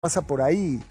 Pasa por ahí.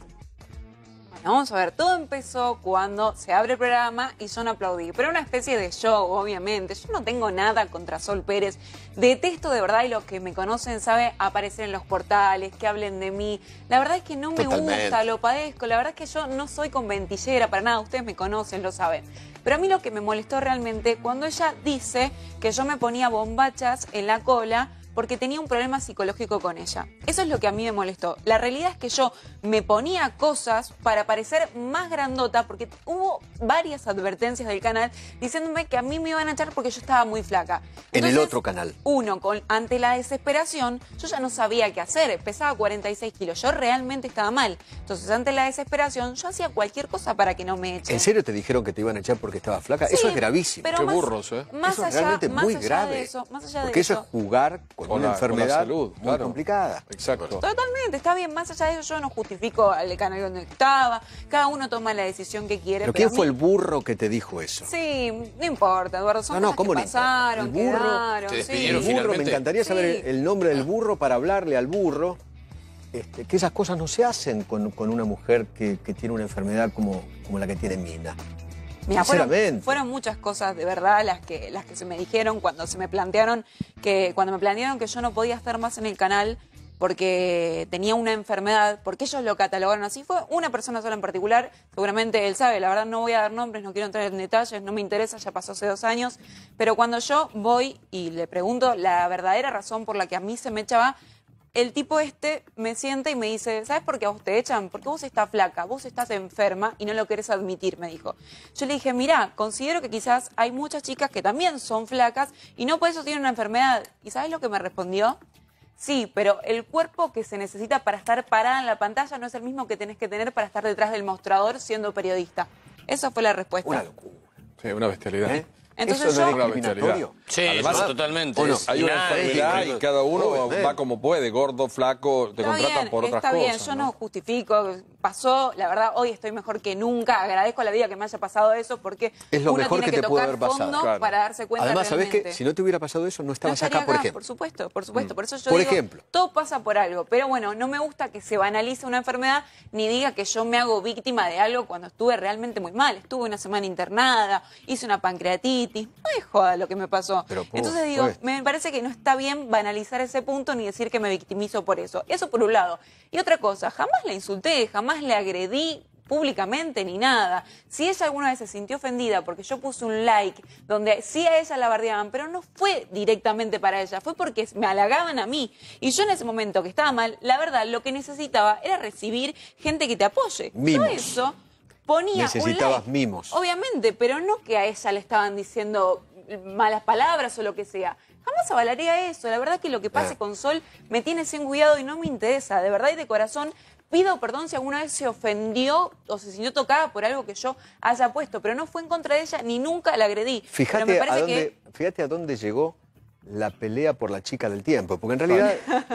Bueno, vamos a ver, todo empezó cuando se abre el programa y yo no aplaudí, pero una especie de show, obviamente. Yo no tengo nada contra Sol Pérez, detesto de verdad, y los que me conocen saben aparecer en los portales, que hablen de mí. La verdad es que no me gusta, lo padezco, la verdad es que yo no soy conventillera para nada, ustedes me conocen, lo saben. Pero a mí lo que me molestó realmente cuando ella dice que yo me ponía bombachas en la cola porque tenía un problema psicológico con ella. Eso es lo que a mí me molestó. La realidad es que yo me ponía cosas para parecer más grandota, porque hubo varias advertencias del canal diciéndome que a mí me iban a echar porque yo estaba muy flaca. Entonces, en el otro canal. Ante la desesperación, yo ya no sabía qué hacer. Pesaba 46 kilos. Yo realmente estaba mal. Entonces, ante la desesperación, yo hacía cualquier cosa para que no me echen. ¿En serio te dijeron que te iban a echar porque estabas flaca? Sí, eso es gravísimo. Pero Qué más, burros, ¿eh? Más eso es allá, realmente muy más allá grave. de eso, más allá de porque eso es jugar con una enfermedad con la salud, muy claro. complicada. Exacto. Totalmente, está bien. Más allá de eso, yo no justifico al canal donde estaba. Cada uno toma la decisión que quiere. ¿Pero quién fue el burro que te dijo eso? Sí, no importa, Eduardo. Son cosas ¿cómo que no importa? pasaron, El burro, quedaron. te Sí. despidieron El burro, me finalmente. encantaría saber Sí. el nombre del burro para hablarle al burro. Que esas cosas no se hacen con una mujer que tiene una enfermedad como la que tiene Mina. Mira, Sinceramente. fueron muchas cosas de verdad las que se me dijeron cuando me plantearon que yo no podía estar más en el canal porque tenía una enfermedad, porque ellos lo catalogaron así. Fue una persona sola en particular, seguramente él sabe, la verdad no voy a dar nombres, no quiero entrar en detalles, no me interesa, ya pasó hace 2 años, pero cuando yo voy y le pregunto la verdadera razón por la que a mí se me echaba, el tipo me sienta y me dice, ¿sabes por qué a vos te echan? Porque vos estás flaca, vos estás enferma y no lo querés admitir, me dijo. Yo le dije, mirá, considero que quizás hay muchas chicas que también son flacas y no por eso tienen una enfermedad. ¿Y sabes lo que me respondió? Sí, pero el cuerpo que se necesita para estar parada en la pantalla no es el mismo que tenés que tener para estar detrás del mostrador siendo periodista. Esa fue la respuesta. Una locura. Sí, una bestialidad. ¿Eh? Entonces ¿Eso no yo- es discriminatorio? Sí, Además, eso totalmente. ¿o no? Hay una enfermedad y cada uno va como puede, gordo, flaco, te Está contratan bien, por otras está cosas. bien, yo no justifico, pasó, la verdad, hoy estoy mejor que nunca, agradezco a la vida que me haya pasado eso porque Es lo uno mejor tiene que que te puede tocar haber pasado, fondo claro. para darse cuenta Además, ¿sabés realmente. qué? Si no te hubiera pasado eso, no estabas estaría acá, por ejemplo. Por supuesto, por eso yo Por digo, ejemplo. todo pasa por algo, pero bueno, no me gusta que se banalice una enfermedad ni diga que yo me hago víctima de algo cuando estuve realmente muy mal. Estuve una semana internada, hice una pancreatitis, no es joda lo que me pasó. Pero, Entonces digo, me parece que no está bien banalizar ese punto ni decir que me victimizo por eso. Eso por un lado. Y otra cosa, jamás la insulté, jamás le agredí públicamente ni nada. Si ella alguna vez se sintió ofendida porque yo puse un like donde sí a ella la bardeaban, pero no fue directamente para ella, fue porque me halagaban a mí. Y yo en ese momento que estaba mal, la verdad, lo que necesitaba era recibir gente que te apoye. Mimos. Yo eso ponía Necesitabas un like. mimos. Obviamente, pero no que a ella le estaban diciendo malas palabras o lo que sea. Jamás avalaría eso. La verdad que lo que pase con Sol me tiene sin cuidado y no me interesa. De verdad y de corazón pido perdón si alguna vez se ofendió o se sintió tocada por algo que yo haya puesto, pero no fue en contra de ella ni nunca la agredí. Pero me Fíjate parece fíjate a dónde llegó la pelea por la chica del tiempo, porque en realidad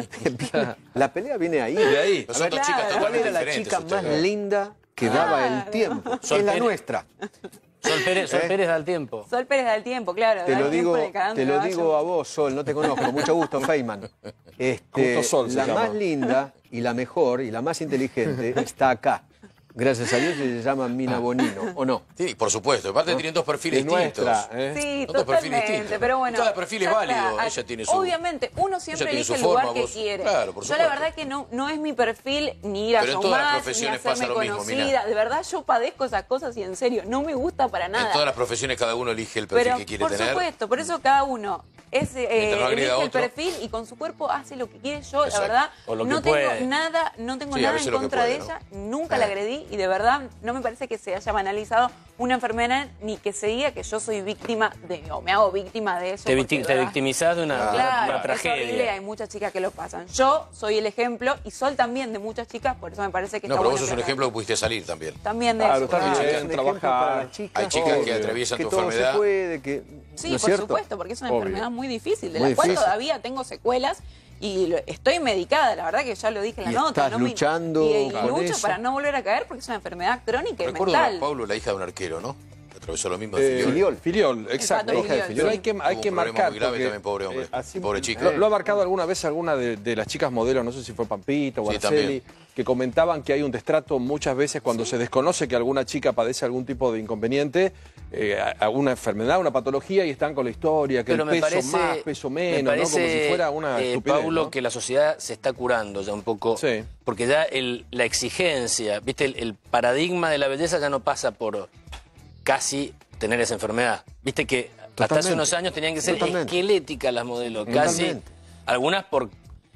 la pelea viene ahí. De ahí. Pero son dos chicas ¿Cuál totalmente era la diferentes chica más ustedes. linda que daba el tiempo? Sol Es la Pérez. nuestra. Sol Pérez da el tiempo. Sol Pérez da el tiempo, claro. Te da lo el tiempo digo, en el canal te donde lo vaya. digo a vos, Sol, no te conozco, mucho gusto, Feynman. Justo Sol se la llama. más linda y la mejor y la más inteligente está acá. Gracias a Dios se llama Mina Bonino, ¿o no? Sí, por supuesto. Aparte tienen dos perfiles Es distintos. nuestra, ¿eh? Sí, Son dos perfiles totalmente, distintos. pero bueno. Cada perfil es ya válido, está. ella tiene su- Obviamente, uno siempre tiene elige su el lugar forma, que vos- quiere. claro, por Yo la supuesto. verdad que no es mi perfil ni ir a Pero en todas las showmatch, ni profesiones hacerme pasa lo mismo, conocida. Mina. De verdad, yo padezco esas cosas y en serio, no me gusta para nada. En todas las profesiones cada uno elige el perfil Pero que quiere por tener. supuesto, por eso cada uno Mientras no elige agreda a el otro. perfil y con su cuerpo hace lo que quiere. Yo, la Exacto. verdad, O lo que no tengo puede. nada Sí, a en veces lo que contra de puede, ella, nunca la agredí y de verdad no me parece que se haya banalizado una enfermedad ni que se diga que yo soy víctima o me hago víctima de eso. Te porque, de verdad, victimizás de una Claro, es tragedia. horrible, hay muchas chicas que lo pasan. Yo soy el ejemplo y Sol también de muchas chicas, por eso me parece que No, está pero bueno vos sos un que ejemplo que pudiste salir también. también de Claro, eso. está bien. Es un ejemplo trabajar. para las chicas. Hay chicas que Obvio. atraviesan Que tu todo enfermedad. se puede, que... Sí, ¿no es por cierto? supuesto, porque es una Obvio. enfermedad muy difícil, de Muy la cual difícil. todavía tengo secuelas y estoy medicada, la verdad que ya lo dije en la Y nota. estás luchando y con lucho eso. para no volver a caer porque es una enfermedad crónica y Recuerdo mental. a Pablo, la hija de un arquero, ¿no? Atravesó lo mismo de Filiol. Filiol, exacto. pato Filiol, Pero sí. hay que Tuvo un problema marcar. muy grave porque, también, pobre hombre. así- Pobre chica. Lo ha marcado alguna vez alguna de las chicas modelos, no sé si fue Pampita o Sí, Araceli, también. que comentaban que hay un destrato muchas veces cuando se desconoce que alguna chica padece algún tipo de inconveniente, alguna enfermedad, una patología, y están con la historia, que Pero el me peso parece, más, peso me menos, ¿no? parece, Como si fuera una estupidez, Paulo, ¿no? que la sociedad se está curando ya un poco. Sí. Porque ya la exigencia, ¿viste? El paradigma de la belleza ya no pasa por casi tener esa enfermedad. Viste que hasta hace Totalmente. unos años tenían que ser Totalmente. esqueléticas las modelos, casi. Totalmente. Algunas por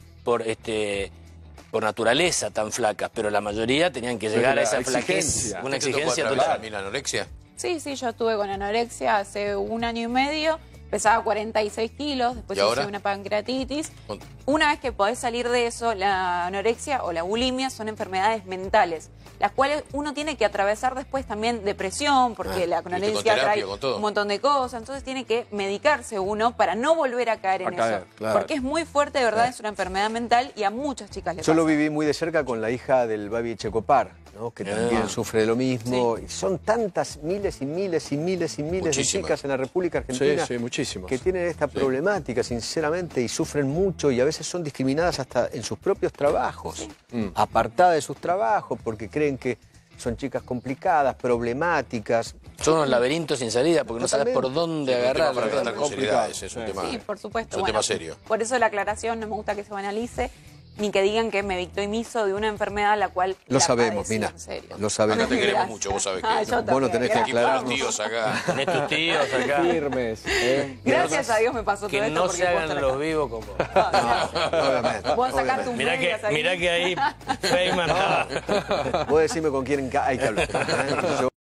naturaleza tan flacas, pero la mayoría tenían que llegar la a esa exigencia. flaquez, una ¿Te tocó exigencia atravesar total. la anorexia? Sí, sí, yo estuve con anorexia hace 1 año y medio, pesaba 46 kilos, después ¿Y ahora? hice una pancreatitis. Una vez que podés salir de eso, la anorexia o la bulimia son enfermedades mentales, las cuales uno tiene que atravesar después también depresión, porque la con anorexia terapia, trae con todo. un montón de cosas, entonces tiene que medicarse uno para no volver a caer en eso. Claro. Porque es muy fuerte, de verdad, es una enfermedad mental y a muchas chicas les Yo lo pasa. viví muy de cerca con la hija del Babi Checopar, ¿no? Que también sufre de lo mismo. Y son tantas miles y miles y miles y miles Muchísimas. de chicas en la República Argentina Sí, muchísimos. que tienen esta problemática, sinceramente, y sufren mucho y a veces son discriminadas hasta en sus propios trabajos, apartadas de sus trabajos porque creen que son chicas complicadas, problemáticas. Son unos laberintos sin salida porque no sabes por dónde Es un tema agarrar. para tratar con seriedad, complicado. ese es un tema. Sí, por supuesto. Es un tema serio. Por eso la aclaración, no me gusta que se banalice, ni que digan que me victimizo de una enfermedad la cual Lo la sabemos, padecí, Mina. en serio. Lo sabemos. Acá te queremos Gracias. mucho, vos sabés que Ah, yo vos no también, tenés que gracias. aclarar. Los tíos acá. Tenés tus tíos acá. Firmes. Gracias a Dios me pasó todo Que esto. no porque se puedo hagan estar los acá. vivos como. Obviamente. Vos sacás tus Mirá medias ahí. que ahí Feynman. Vos decime con quién hay que hablar. Yo